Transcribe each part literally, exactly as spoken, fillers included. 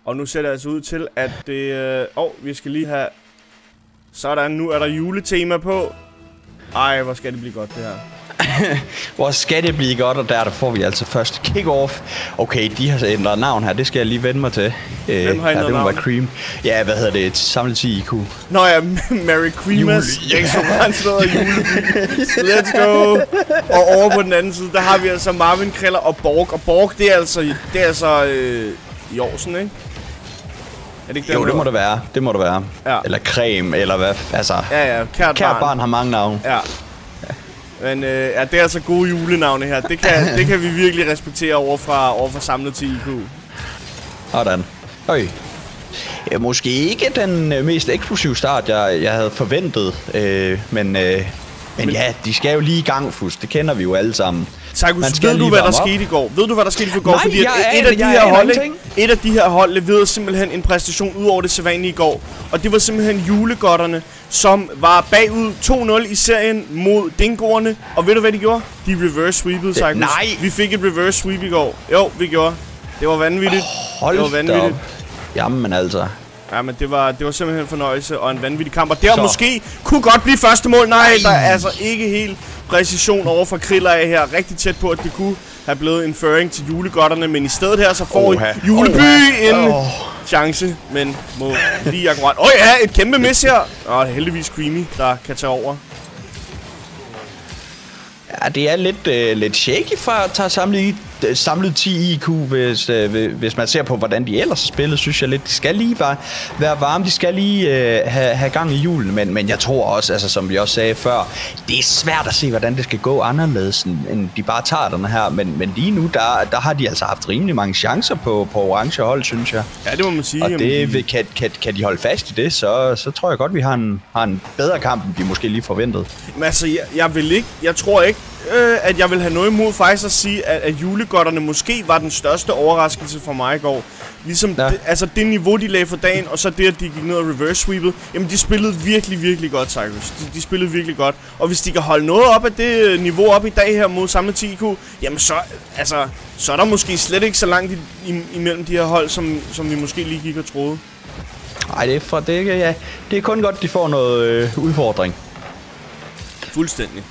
Og nu ser det altså ud til, at det... Øh... Åh, oh, vi skal lige have... Sådan, nu er der juletema på. Ej, hvor skal det blive godt, det her. Hvor skal det blive godt, og der, der får vi altså først kick-off. Okay, de har ændret navn her, det skal jeg lige vende mig til. Hvem har ændret ja, det må navn? være Cream. Ja, hvad hedder det? Samlet ti I Q. Nå ja, Merry Creamas. Restaurantstedet Juleby. Let's go. Og over på den anden side, der har vi altså Marvin Kriller og Borg. Og Borg, det er altså, det er altså øh, Jorsen, ikke? Er det ikke jo, det må det være. Det må det være. Ja. Eller Creme, eller hvad? Altså, ja, ja. Kært, kært barn. barn har mange navne. Ja. Men øh, ja, det er altså gode julenavne her. Det kan, det kan vi virkelig respektere over fra, over fra samlet ti I Q. Sådan. Øj. Ja, måske ikke den øh, mest eksplosive start, jeg, jeg havde forventet. Øh, men, øh, men ja, de skal jo lige i gang, Fus. Det kender vi jo alle sammen. Sarkus, ved du, hvad der skete i går? Ved du, hvad der skete i går? Nej, Fordi jeg et, aner, et, af de jeg her aner hold, ingenting. et af de her hold leverede simpelthen en præstation ud over det sædvanlige i går. Og det var simpelthen julegodterne, som var bagud to nul i serien mod dingoerne. Og ved du, hvad de gjorde? De reverse sweepede, Sarkus. Nej! Vi fik et reverse sweep i går. Jo, vi gjorde. Det var vanvittigt. Hold det var vanvittigt. Jamen altså. Ja, men det var, det var simpelthen en fornøjelse og en vanvittig kamp. Og der Så. måske kunne godt blive første mål. Nej, der er altså ikke helt præcision over for Kriller af her. Rigtig tæt på, at det kunne have blevet en føring til julegodterne. Men i stedet her, så får Oha. Juleby Oha. en Oh. chance. Men må lige akkurat... Åh oh, ja, et kæmpe miss her. Og heldigvis Creamy, der kan tage over. Ja, det er lidt, øh, lidt shaky fra at tage samlet, øh, samlet ti I Q, hvis, øh, hvis man ser på, hvordan de ellers har spillet, synes jeg lidt. De skal lige være, være varme, de skal lige øh, have, have gang i julen, men, men jeg tror også, altså, som vi også sagde før, det er svært at se, hvordan det skal gå anderledes, end de bare tager den her, men, men lige nu, der, der har de altså haft rimelig mange chancer på, på orange hold, synes jeg. Ja, det må man sige. Og det, kan, kan, kan de holde fast i det, så, så tror jeg godt, vi har en, har en bedre kamp, end vi måske lige forventede. Men altså, jeg, jeg vil ikke... Jeg tror ikke, øh, at jeg vil have noget imod faktisk at sige, at, at julegodterne måske var den største overraskelse for mig i går. Ligesom, ja. det, altså det niveau, de lagde for dagen, og så det, at de gik ned og reverse sweepede. Jamen, de spillede virkelig, virkelig godt, Sarkus. De, de spillede virkelig godt. Og hvis de kan holde noget op af det niveau op i dag her mod samlet ti I Q, jamen så, altså, så er der måske slet ikke så langt i, i, imellem de her hold, som, som vi måske lige gik og troede. Nej, det er fra det, ja. Det er kun godt, de får noget øh, udfordring. Fuldstændig.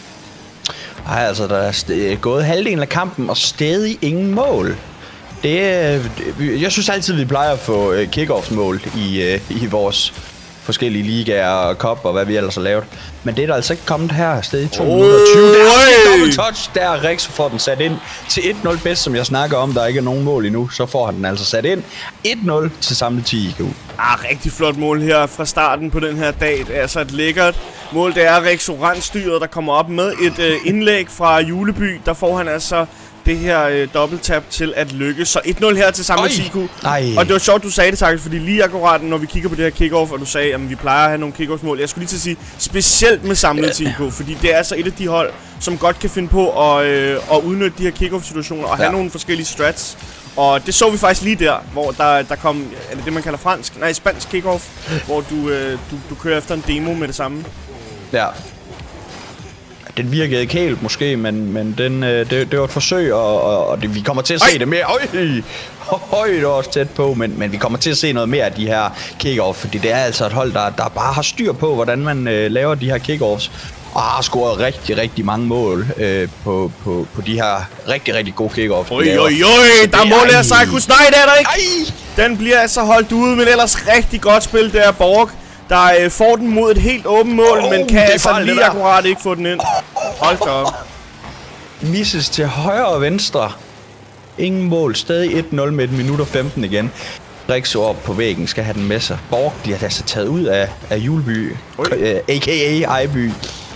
Ej, altså, der er gået halvdelen af kampen, og stadig ingen mål. Det, jeg synes altid, vi plejer at få kick-off-mål i, i vores forskellige ligaer og cup og hvad vi ellers har lavet. Men det er der altså ikke kommet her. Stadig to minutter og tyve. Der er en double touch. Der er Rex, får den sat ind til et nul bedst, som jeg snakker om. Der er ikke nogen mål endnu. Så får han den altså sat ind. et nul til samlet ti I Q. Ah, rigtig flot mål her fra starten på den her dag. Det er altså et lækkert mål. Det er Rex Orange-styret, der kommer op med et øh, indlæg fra Juleby. Der får han altså det her øh, dobbelttap til at lykkes. Så et nul her til samlet ti I Q. Og det var sjovt, du sagde det, Sarkus, fordi lige akkurat, når vi kigger på det her kickoff, og du sagde, at vi plejer at have nogle kickoff-mål. Jeg skulle lige til at sige, specielt med samlet ti I Q, fordi det er altså et af de hold, som godt kan finde på at, øh, at udnytte de her kickoff-situationer og have ja. nogle forskellige strats. Og det så vi faktisk lige der, hvor der, der kom, er det det, man kalder fransk? Nej, spansk kickoff, hvor du, øh, du, du kører efter en demo med det samme. Ja. Den virkede ikke helt måske, men, men den, øh, det, det var et forsøg, og, og det, vi kommer til at se Ej. det mere. Øj, høj, det er også tæt på, men, men vi kommer til at se noget mere af de her kick-off, fordi det er altså et hold, der, der bare har styr på, hvordan man øh, laver de her kick-offs, og har scoret rigtig, rigtig mange mål øh, på, på, på de her rigtig, rigtig gode kick-offs. Oj, oj, oj, der er mål her, Sarkus. Nej, det er der ikke. Ej. Den bliver altså holdt ude, men ellers rigtig godt spil der, Borg. Der øh, får den mod et helt åbent mål, oh, men kan altså lige der. akkurat ikke få den ind. Hold da op. Misses til højre og venstre. Ingen mål. Stadig et nul med et minut og femten igen. Rex op på væggen skal have den med sig. Borg bliver altså taget ud af, af Juleby. Øh, A K A Ejby.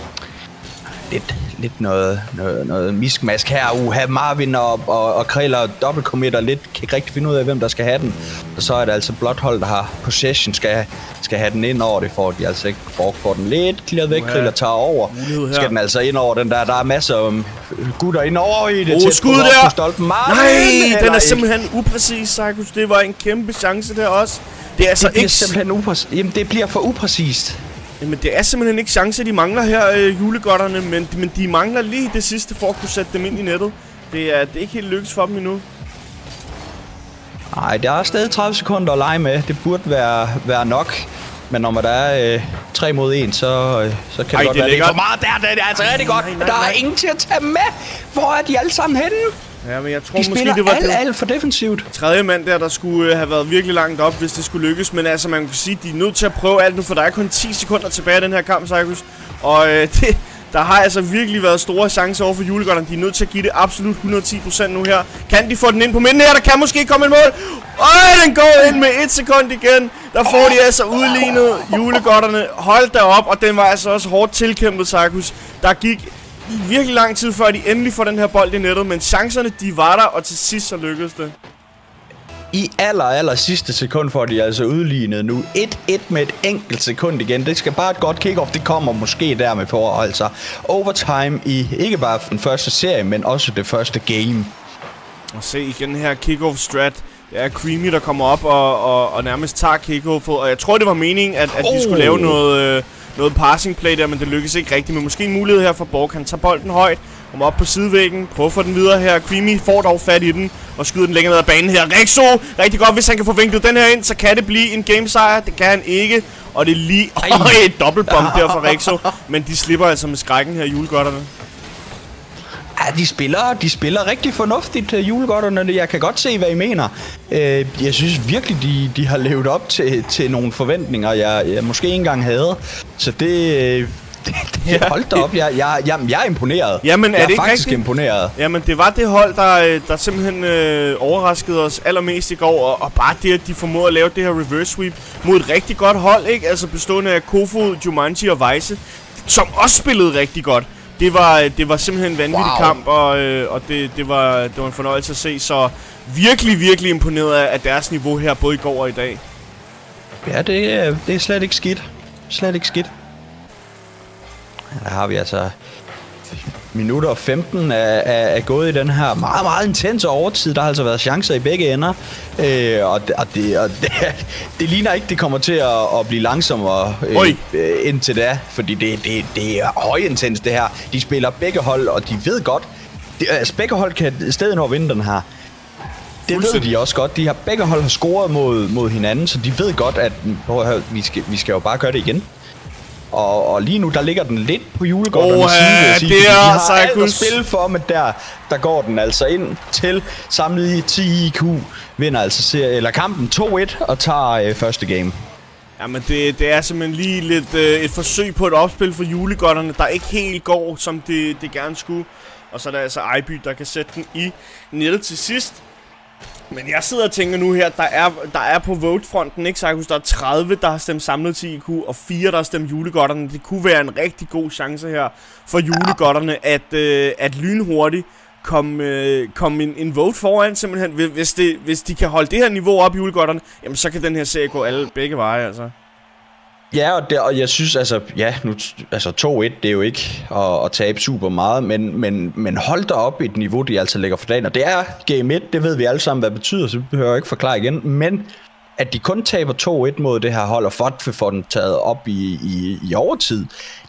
Lidt, lidt noget, noget, noget miskmask her. Uha, Marvin og, og, og Kriller dobbeltcommitter lidt. Kan ikke rigtig finde ud af, hvem der skal have den. Og så er det altså blot hold, der har possession, skal, skal have den ind over. Det får de altså ikke. Borg får den lidt clearet væk. Kriller tager over. Skal den altså ind over den der. Der er masser af gutter ind over i det. Oh, skud der! Stolpen. Marvin, nej, den er simpelthen ikke upræcis, Sarkus. Det var en kæmpe chance der også. Det er altså det bliver ikke... simpelthen upræcist. Jamen, det bliver for upræcist. Jamen, det er simpelthen ikke chancer, de mangler her, øh, julegodterne, men, men de mangler lige det sidste for at kunne sætte dem ind i nettet. Det er, det er ikke helt lykkes for dem endnu. Nej, der er stadig tredive sekunder at lege med. Det burde være, være nok. Men når man der er øh, tre mod en, så, øh, så kan Ej, det godt det være, det er for meget. Der, det er altså rigtig godt. Nej, nej, nej. Der er ingen til at tage med. Hvor er de alle sammen henne? Ja, men jeg tror de måske, det var alt, det alt for defensivt. Tredje mand der, der skulle øh, have været virkelig langt op, hvis det skulle lykkes. Men altså, man kan sige, de er nødt til at prøve alt nu, for der er kun ti sekunder tilbage i den her kamp, Seikus. Og øh, det, der har altså virkelig været store chancer over for julegodterne. De er nødt til at give det absolut hundrede og ti procent nu her. Kan de få den ind på midten her? Der kan måske komme et mål. Øj, den går ind med et sekund igen. Der får de altså udlignet julegodterne. Hold da op, og den var altså også hårdt tilkæmpet, Seikus. Der gik virkelig lang tid før de endelig får den her bold i nettet, men chancerne de var der, og til sidst så lykkedes det. I aller, aller sidste sekund får de altså udlignet nu. et et med et enkelt sekund igen. Det skal bare et godt kick-off. Det kommer måske der med forhold. Altså overtime i ikke bare den første serie, men også det første game. Og se igen her kick-off strat. Det er Creamy, der kommer op og, og, og nærmest tager kick-offet. Og jeg tror, det var meningen, at, at de oh. skulle lave noget, øh, noget passing play der, men det lykkedes ikke rigtigt. Men måske en mulighed her for Borg. Han tager bolden højt, kommer op på sidevæggen, prøver at få den videre her. Creamy får dog fat i den og skyder den længere ned ad banen her. Rexo, rigtig godt, hvis han kan få vinklet den her ind, så kan det blive en gamesejr. Det kan han ikke, og det er lige oh, et dobbeltbomb der for Rexo. Men de slipper altså med skrækken her, julegodterne. Ja, de spiller, de spiller rigtig fornuftigt, julegodterne. Jeg kan godt se, hvad I mener. Jeg synes virkelig, de, de har levet op til, til nogle forventninger, jeg, jeg måske ikke engang havde. Så det... Det, det, hold da op, jeg, jeg, jeg, jeg er imponeret. Jamen, er jeg er det ikke faktisk rigtigt? imponeret. Jamen, det var det hold, der, der simpelthen øh, overraskede os allermest i går. Og, og bare det, at de formåede at lave det her reverse sweep mod et rigtig godt hold, ikke? Altså bestående af Kofod, Jumanji og Weisse, som også spillede rigtig godt. Det var, det var simpelthen en vanvittig wow. kamp, og, øh, og det, det, var, det var en fornøjelse at se. Så virkelig, virkelig imponeret af, af deres niveau her, både i går og i dag. Ja, det er, det er slet ikke skidt. Slet ikke skidt. Der har vi altså minutter og femten er, er, er gået i den her meget, meget intense overtid. Der har altså været chancer i begge ender. Øh, og det, og, det, og det, det ligner ikke, det kommer til at, at blive langsommere øh, indtil da. Fordi det, det, det er højintens det her. De spiller begge hold, og de ved godt. Det, altså begge hold kan stadig nå at vinde den her. Det ved de også godt. De har begge hold har scoret mod, mod hinanden, så de ved godt, at prøv at høre, vi, skal, vi skal jo bare gøre det igen. Og, og lige nu, der ligger den lidt på julegodternes oh, side, vil jeg sige. Det er de har alt at spille for, men der, der går den altså ind til samlet i ti I Q. Vinder altså serie, eller kampen to et og tager øh, første game. Jamen, det, det er simpelthen lige lidt øh, et forsøg på et opspil for julegodterne, der ikke helt går, som det, det gerne skulle. Og så er der altså Ejby, der kan sætte den i nettet til sidst. Men jeg sidder og tænker nu her, der er, der er på votefronten, ikke Seikus? Der er tredive, der har stemt samlet til I Q, og fire, der har stemt julegodterne. Det kunne være en rigtig god chance her for julegodterne, at, øh, at lynhurtigt komme øh, kom en, en vote foran simpelthen. Hvis, det, hvis de kan holde det her niveau op, julegodterne, jamen så kan den her serie gå alle begge veje, altså. Ja, og, det, og jeg synes altså, ja, nu, altså to et, det er jo ikke at, at tabe super meget, men, men, men hold da op i et niveau, de altså lægger for dagen. Og det er game et, det ved vi alle sammen, hvad det betyder, så vi behøver ikke forklare igen. Men at de kun taber to et mod det her hold, og Fotfe får den taget op i, i, i overtid,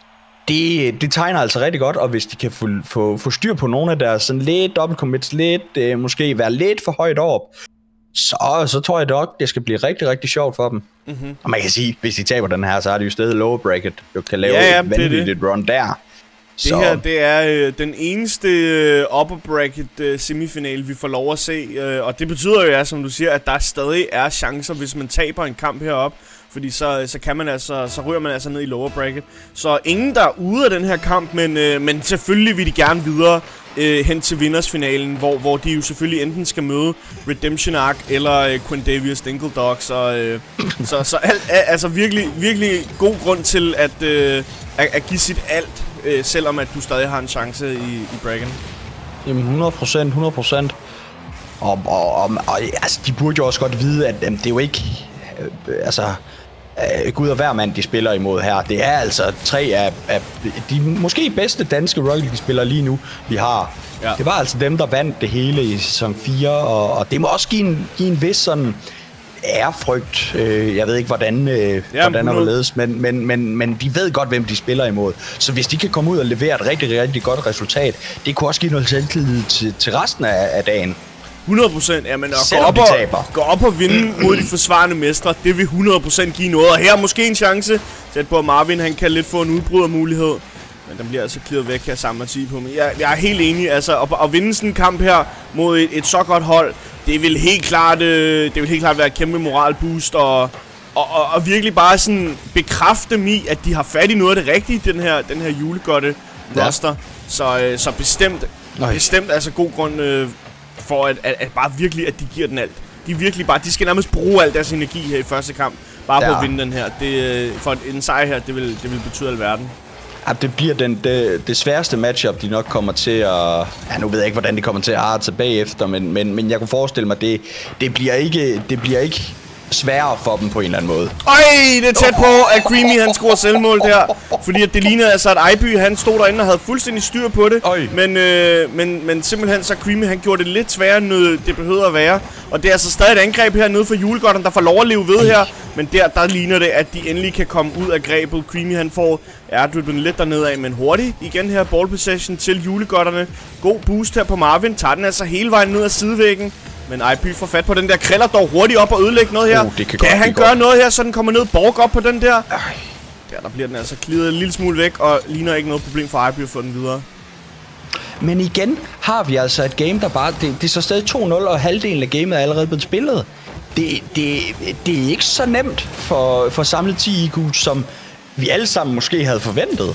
det, det tegner altså rigtig godt. Og hvis de kan få, få, få styr på nogle af deres sådan lidt dobbeltcommits, lidt, øh, måske være lidt for højt op, Så, så tror jeg nok, det skal blive rigtig, rigtig sjovt for dem. Mm-hmm. Og man kan sige, hvis de taber den her, så er det jo stadig lower bracket. Du kan lave ja, ja, et vanvittigt run der. Det så. her, det er øh, den eneste øh, upper bracket øh, semifinal, vi får lov at se. Øh, og det betyder jo, ja, som du siger, at der stadig er chancer, hvis man taber en kamp herop. Fordi så, så kan man altså, så ryger man altså ned i lower bracket. Så ingen der er ude af den her kamp, men, øh, men selvfølgelig vil de gerne videre øh, hen til vindersfinalen, hvor, hvor de jo selvfølgelig enten skal møde Redemption Arc eller øh, Quindavious Dingle Dogs. Så, øh, så, så alt, altså virkelig, virkelig god grund til at, øh, at, at give sit alt, øh, selvom at du stadig har en chance i, i bracken. Jamen hundrede procent, hundrede procent. Og, og, og, og altså, de burde jo også godt vide, at øh, det er jo ikke... Øh, altså... Uh, Gud og hver mand, de spiller imod her. Det er altså tre af, af de måske bedste danske Rocket League-spillere lige nu, vi har. Ja. Det var altså dem, der vandt det hele i sæson fire, og, og det må også give en, give en vis sådan ærefrygt. Uh, jeg ved ikke, hvordan, uh, ja, hvordan er ledes, men, men, men, men de ved godt, hvem de spiller imod. Så hvis de kan komme ud og levere et rigtig, rigtig godt resultat, det kunne også give noget selvtillid til, til resten af, af dagen. hundrede procent. Jamen, at gå op, og, gå op og vinde mod de forsvarende mestre, det vil hundrede procent give noget. Og her er måske en chance. Tæt på, at Marvin han kan lidt få en udbrydermulighed. Men den bliver altså clearet væk her sammen med ti på mig. Jeg, jeg er helt enig. Altså, at, at vinde sådan en kamp her mod et, et så godt hold, det vil helt klart, øh, det vil helt klart være et kæmpe moralboost. Og, og, og, og virkelig bare sådan bekræfte dem i, at de har fat i noget af det rigtige, den her, den her julegodte roster. Ja. Så, øh, så bestemt, bestemt altså god grund øh, for, at, at, at bare virkelig, at de giver den alt. De virkelig bare, de skal nærmest bruge al deres energi her i første kamp, bare ja. på at vinde den her. Det, for en sejr her, det vil, det vil betyde alverden. Ja, det bliver den, det, det sværeste matchup, de nok kommer til at... Ja, nu ved jeg ikke, hvordan de kommer til at arte bagefter, men, men, men jeg kunne forestille mig, det, det bliver ikke... Det bliver ikke sværere for dem på en eller anden måde. Øj, det er tæt på, at Creamy han scorer selvmål der. Fordi at det lignede altså, at Ejby han stod derinde og havde fuldstændig styr på det. Men, øh, men, men simpelthen så Creamy han gjorde det lidt sværere, end det behøvede at være. Og det er altså stadig et angreb her nede for julegodterne, der får lov at leve ved her. Men der, der ligner det, at de endelig kan komme ud af grebet. Creamy han får airdribblen lidt dernede af, men hurtigt igen her ball possession til julegodterne. God boost her på Marvin, tager den altså hele vejen ned ad sidevæggen. Men Ejby får fat på den der, kriller dog hurtigt op og ødelægge noget her. Uh, kan kan godt, han gøre noget her, så den kommer ned, Borg op på den der? Ej. Der, der bliver den altså clearet en lille smule væk, og ligner ikke noget problem for Ejby at få den videre. Men igen har vi altså et game, der bare... Det, det er så stadig to nul, og halvdelen af gamet er allerede blevet spillet. Det, det, det er ikke så nemt for, for samlet ti I Q, som vi alle sammen måske havde forventet.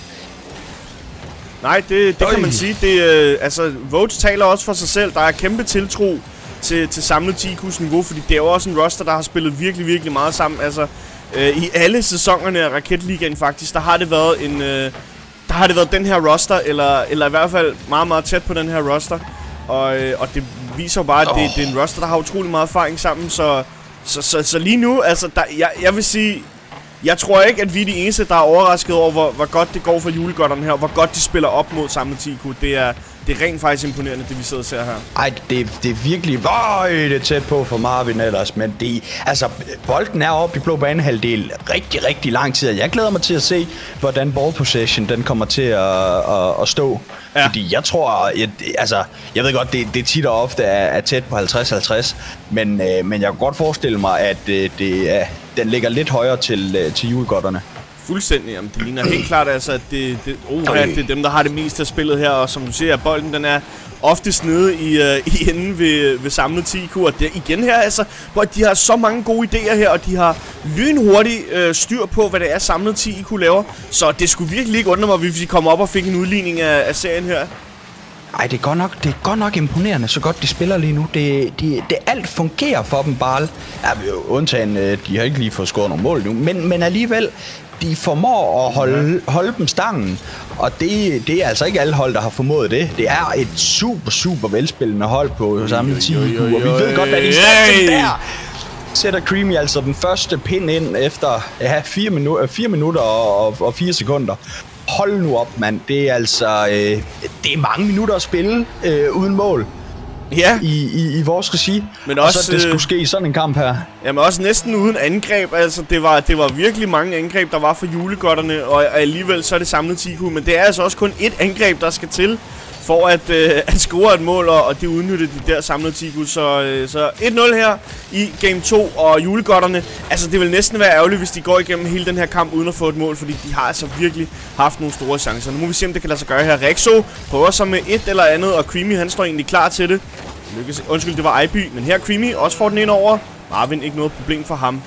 Nej, det, det kan man sige. Det, øh, altså, Votes taler også for sig selv. Der er kæmpe tiltro til, til samlet ti Q's niveau, fordi det er jo også en roster, der har spillet virkelig, virkelig meget sammen. Altså, øh, i alle sæsonerne af Raketligaen faktisk, der har det været en... Øh, der har det været den her roster, eller, eller i hvert fald meget, meget tæt på den her roster. Og, øh, og det viser jo bare, at det, oh. det er en roster, der har utrolig meget erfaring sammen, så, så, så, så lige nu, altså, der, jeg, jeg vil sige... Jeg tror ikke, at vi er de eneste, der er overrasket over, hvor, hvor godt det går for julegodterne her, og hvor godt de spiller op mod samlet ti Q. Det er, det er rent faktisk imponerende, det vi sidder og ser her. Ej, det, det er virkelig Øj, det er tæt på for Marvin ellers, men det, altså, bolden er oppe i blå banehalvdel rigtig, rigtig lang tid. Jeg glæder mig til at se, hvordan ball possession den kommer til at, at, at stå. Ja. Fordi jeg tror, jeg, altså, jeg ved godt, det, det tit og ofte er, er tæt på halvtreds halvtreds, men, øh, men jeg kan godt forestille mig, at øh, det, øh, den ligger lidt højere til, øh, til julegodterne. Fuldstændig, jamen det ligner helt klart altså, at det, det, oh, ja, det er dem, der har det meste af spillet her, og som du ser, bolden den er oftest nede i, uh, i enden ved, ved samlet ti Q, og det igen her, altså, hvor de har så mange gode idéer her, og de har lynhurtigt uh, styr på, hvad det er samlet ti Q laver, så det skulle virkelig ikke undre mig, hvis vi kom op og fik en udligning af, af serien her. Ej, det er godt nok, det er godt nok imponerende, så godt de spiller lige nu. Det, de, det alt fungerer for dem bare. Ja, undtagen, de har ikke lige fået scoret nogle mål nu, men, men alligevel, de formår at holde, holde dem stangen. Og det, det er altså ikke alle hold, der har formået det. Det er et super, super velspillende hold på samlet ti I Q, og vi ved godt, hvad de er der. Sætter Creamy altså den første pind ind efter ja, fire, minu- fire minutter og, og, og fire sekunder. Hold nu op, mand. Det er altså... Øh, det er mange minutter at spille øh, uden mål. Ja. I, i, i vores regi. Men og også, så det skulle ske i sådan en kamp her. Jamen også næsten uden angreb. Altså, det var, det var virkelig mange angreb, der var for julegodterne. Og alligevel så er det samlet ti Q. Men det er altså også kun ét angreb, der skal til for at, øh, at score et mål, og, og det udnyttede de der samlede ti Q. Så, øh, så et nul her i game to, og julegodterne, altså det vil næsten være ærgerligt, hvis de går igennem hele den her kamp uden at få et mål, fordi de har altså virkelig haft nogle store chancer. Nu må vi se, om det kan lade sig gøre her. Rexo prøver så med et eller andet, og Creamy han står egentlig klar til det. Lykkes, undskyld, det var Ejby, men her Creamy også får den ind over. Marvin, ikke noget problem for ham.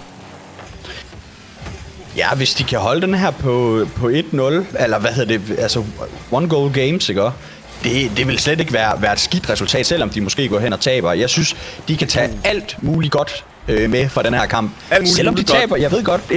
Ja, hvis de kan holde den her på, på et nul, eller hvad hedder det, altså one goal games, ikke? Det, det vil slet ikke være, være et skidt resultat, selvom de måske går hen og taber. Jeg synes, de kan tage alt muligt godt øh, med fra den her kamp. Selvom de taber, godt. Jeg ved godt.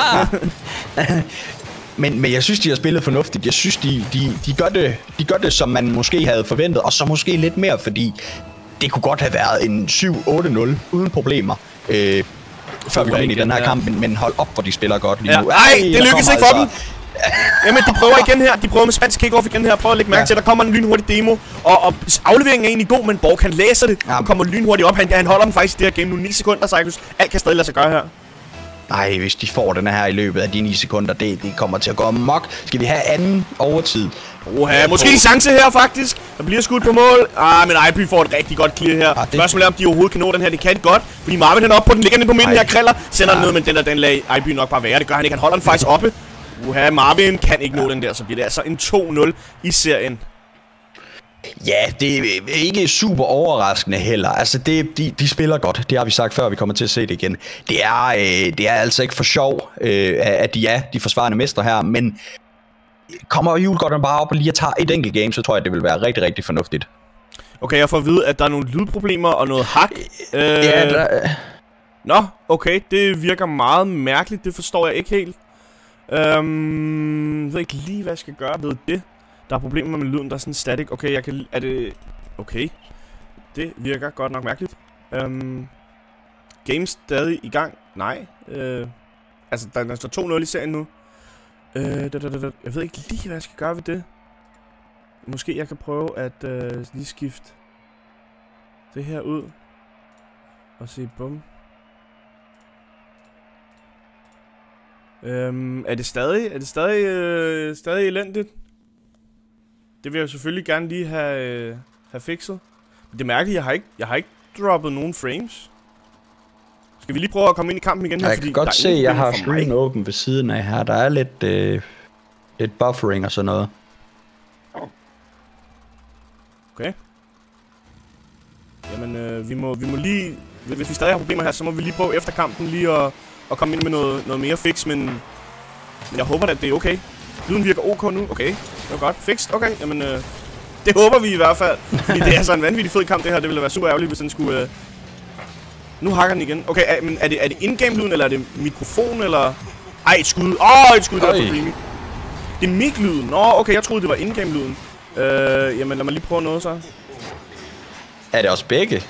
men, men jeg synes, de har spillet fornuftigt. Jeg synes, de, de, de, gør det, de gør det, som man måske havde forventet, og så måske lidt mere, fordi det kunne godt have været en syv otte nul uden problemer. Øh, før vi går ind i den her kamp, men, men hold op, hvor de spiller godt lige nu. Nej, ja. det lykkes ikke for altså dem. Jamen, de prøver igen her. De prøver med spansk kick-off igen her. Prøver at lægge mærke ja. til, der kommer en lynhurtig demo. Og, og afleveringen er egentlig god, men Borg kan læse det. Ja. Og kommer lynhurtigt op. Han, han holder den faktisk i det her game nu. ni sekunder, Cyclus. Alt kan stadig lade sig gøre her. Ej, hvis de får den her i løbet af de ni sekunder, det, det kommer til at gå amok. Skal vi have anden overtid? Oha, måske en chance her faktisk. Der bliver skudt på mål. Ah, men Ejby får et rigtig godt clear her. Ah, det... Spørgsmålet er, om de overhovedet kan nå den her. Det kan de godt, fordi Marvin han er oppe på den, ligger nede på midten her, kriller. Sender den ned, men den der, den lader Ejby nok bare være. Det gør han ikke, han holder den faktisk oppe. Uha, Marvin kan ikke nå den der, så bliver det altså en to nul i serien. Ja, det er ikke super overraskende heller. Altså, det, de, de spiller godt. Det har vi sagt før, vi kommer til at se det igen. Det er, øh, det er altså ikke for sjov, øh, at de er de forsvarende mestre her, men kommer Julgården bare op og lige at tage et enkelt game, så tror jeg, det vil være rigtig, rigtig fornuftigt. Okay, jeg får at vide, at der er nogle lydproblemer og noget hak. Øh... Ja, der... Nå, okay, det virker meget mærkeligt. Det forstår jeg ikke helt. Øhm, jeg ved ikke lige, hvad jeg skal gøre ved det. Der er problemer med lyden, der er sådan static. Okay, jeg kan... Er det... Okay. Det virker godt nok mærkeligt. Øhm... Game stadig i gang? Nej. Øh... Altså, der, der står to nul i serien nu. Øh... Da, da, da, da. Jeg ved ikke lige, hvad jeg skal gøre ved det. Måske jeg kan prøve at øh, lige skifte det her ud. Og se, bum. Øhm... Er det stadig... Er det stadig... Øh, stadig elendigt? Det vil jeg selvfølgelig gerne lige have, øh, have fikset. Det er mærkeligt, jeg har ikke, jeg har ikke droppet nogen frames. Skal vi lige prøve at komme ind i kampen igen her? Jeg kan godt se, at jeg har streamen åben ved siden af her. Der er lidt, øh, lidt buffering og sådan noget. Okay. Jamen, øh, vi, må, vi må lige... Hvis vi stadig har problemer her, så må vi lige prøve efter kampen lige at, at komme ind med noget, noget mere fix, men... Men jeg håber, at det er okay. Lyden virker ok nu. Okay, det var godt. Fikst. Okay, jamen øh, det håber vi i hvert fald. Fordi det er så en vanvittig fed kamp det her. Det ville være super ærgerligt, hvis den skulle... Øh... Nu hakker den igen. Okay, er, men er det, er det in-game lyden, eller er det mikrofon, eller... Ej, et skud. Åh, oh, et skud, der er for Dreamy. Det er mic-lyden. Nå, okay, jeg troede, det var in-game lyden. Øh, jamen lad mig lige prøve noget så. Er det også begge?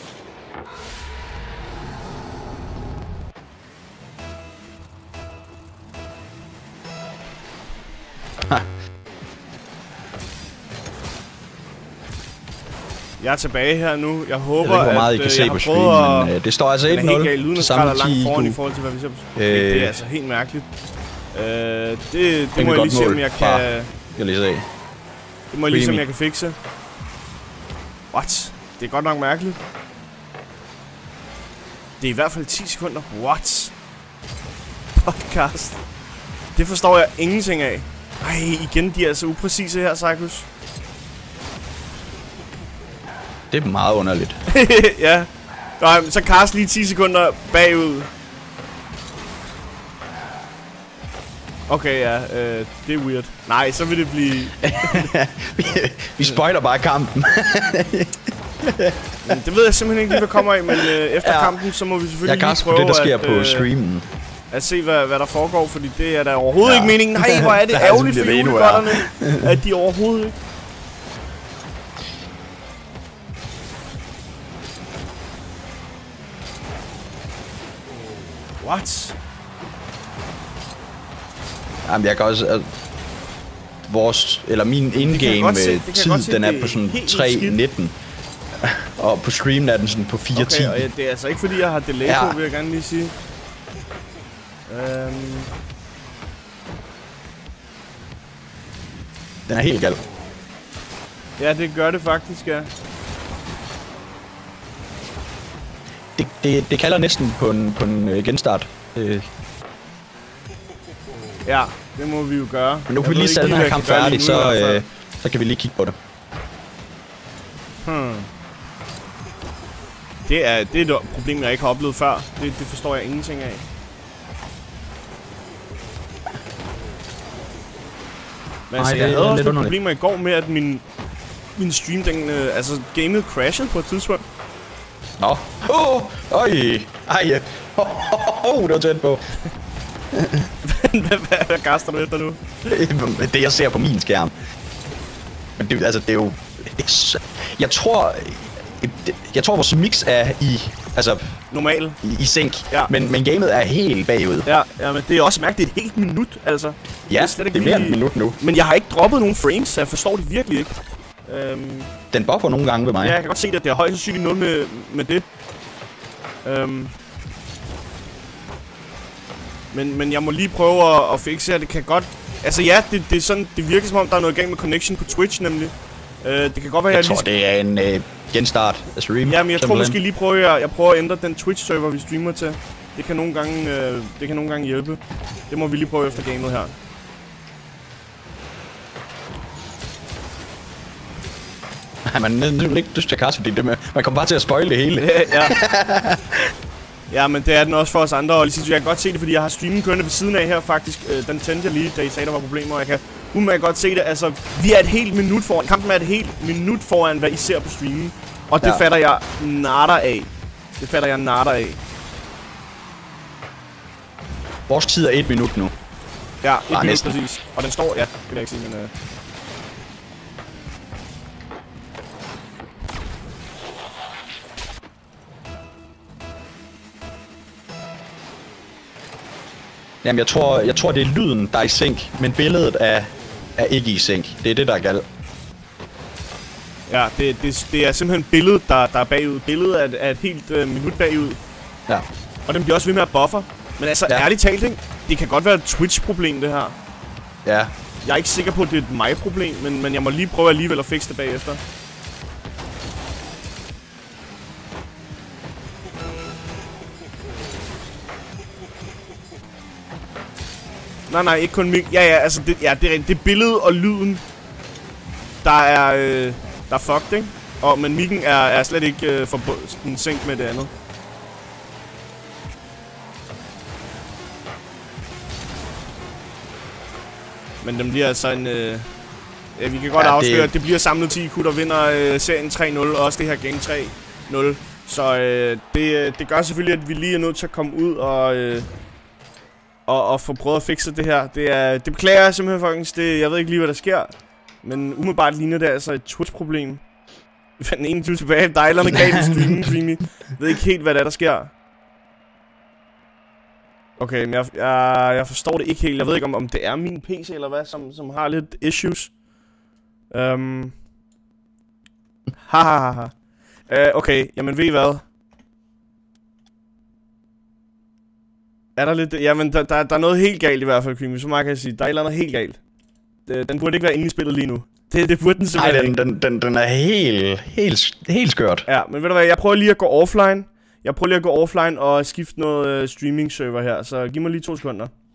Jeg er tilbage her nu. Jeg håber, jeg ved ikke, hvor meget at I kan se på stream, men øh, det står altså et nul. Lyden er langt foran i forhold til, hvad vi ser på stream. Øh, det er altså helt mærkeligt. Øh, det det, det må jeg lige se, om jeg kan... Jeg lige se. Det må jeg lige se, om jeg kan fikse. What? Det er godt nok mærkeligt. Det er i hvert fald ti sekunder. What? Podcast. Det forstår jeg ingenting af. Ej, igen, de er altså upræcise her, Cyclus. Det er meget underligt. Ja. Nej, så Cast lige ti sekunder bagud. Okay, ja. Øh, det er weird. Nej, så vil det blive... vi, vi spoiler bare kampen. Det ved jeg simpelthen ikke lige, hvad kommer af, men øh, efter ja. kampen, så må vi selvfølgelig lige prøve det, der sker at, på streamen. At se, hvad, hvad der foregår, fordi det er da overhovedet ja. ikke meningen. Nej, hvor er det ærgerligt for julegodterne, at de overhovedet ikke... What? Jamen, jeg kan også... Uh, vores... Eller min in-game tid, se, den er på sådan tre nitten. Og på streamen er den sådan på fire ti. Okay, og det er altså ikke fordi, jeg har delay ja. på, vil jeg gerne lige sige. Um... Den er helt gal. Ja, det gør det faktisk, ja. Det, det, det kalder næsten på en, på en uh, genstart. Uh. Ja, det må vi jo gøre. Men nu kan vi lige sætte den her kamp færdig, så, uh, så kan vi lige kigge på det. Hmm. Det er, det er et problem, jeg ikke har oplevet før. Det, det forstår jeg ingenting af. Men altså, Ej, jeg havde også nogle problemer i går med, at min, min stream, den, øh, altså, gamet crashede på et tidspunkt. Nå. Åh! Oh, øj! Ej! Åh, oh, det var tæt på. Hvad kaster du efter nu? Det, jeg ser på min skærm. Men det, altså, det er jo... Det er, jeg tror... Jeg tror, vores mix er i... Altså... Normal. I, i sync. Ja. Men, men gamet er helt bagud. Ja, ja, men det er også mærkeligt, det er et helt minut, altså. Ja, det er, det er mere end et minut nu. Men jeg har ikke droppet nogen frames, så jeg forstår det virkelig ikke. Øhm, Den buffer nogle gange ved mig. Ja, jeg kan godt se, at det er højst sandsynligt noget med, med det. Øhm. Men, men jeg må lige prøve at, at fixe her. Det kan godt... Altså ja, det, det, er sådan, det virker som om, der er noget galt med connection på Twitch, nemlig. Uh, det kan godt være, jeg, jeg tror, lige... det er en uh, genstart af stream. Ja, men jeg tror måske lige prøve, jeg, jeg prøver at ændre den Twitch-server, vi streamer til. Det kan nogle gange, uh, det kan nogle gange hjælpe. Det må vi lige prøve efter gamet her. Nej, man er ikke lyst til at kaste, fordi det med, man kommer bare til at spoile det hele. Ja. Ja, men det er den også for os andre, og jeg kan godt se det, fordi jeg har streamen kørende ved siden af her faktisk. Øh, den tændte jeg lige, da I sagde, der var problemer, og jeg kan umiddelbart godt se det. Altså, vi er et helt minut foran. Kampen er et helt minut foran, hvad I ser på streamen. Og det ja. fatter jeg natter af. Det fatter jeg natter af. Vores tid er et minut nu. Ja, et minut næsten. Præcis. Og den står, ja, det vil jeg ikke sige, men... Øh Jamen, jeg tror, jeg tror, det er lyden, der er i sync, men billedet er, er ikke i sync. Det er det, der er galt. Ja, det, det, det er simpelthen billedet, der, der er bagud. Billedet er, er et helt øh, minut bagud. Ja. Og den bliver også ved med at buffer. Men altså, ja. ærligt talt, ikke? Det kan godt være et Twitch-problem, det her. Ja. Jeg er ikke sikker på, at det er et mig-problem, men, men jeg må lige prøve alligevel at fikse det bagefter. Nej, nej, ikke kun mig. Ja, ja, altså, det, ja, det er det billede og lyden, der er, øh, der er fucked, ikke? Og, men mikken er, er slet ikke øh, for en sync med det andet. Men den bliver altså en... Øh, ja, vi kan godt ja, afsløre, det... at det bliver samlet ti I Q, der vinder øh, serien tre nul, og også det her game tre nul. Så øh, det, det gør selvfølgelig, at vi lige er nødt til at komme ud og... Øh, Og, og få prøvet at fikse det her. Det, er, det beklager jeg simpelthen, folkens. Det, jeg ved ikke lige, hvad der sker. Men umiddelbart ligner det altså et Twitch-problem. Vi fandt en enogtyve tilbage. Der er et eller andet galt i streamen, Dreamy. Jeg ved ikke helt, hvad der er, der sker. Okay, men jeg, jeg, jeg forstår det ikke helt. Jeg ved ikke, om, om det er min P C eller hvad, som, som har lidt issues. Um. Hahaha. uh, okay, jamen ved I hvad? Er der lidt... Jamen, der, der, der er noget helt galt i hvert fald, Creamy. Så meget kan jeg sige. Der er et eller andet helt galt. Det, den burde ikke være inde i spillet lige nu. Det, det burde den simpelthen ikke. Nej, den, den, den er helt, helt, helt skørt. Ja, men ved du hvad? Jeg prøver lige at gå offline. Jeg prøver lige at gå offline og skifte noget uh, streaming server her. Så giv mig lige to sekunder.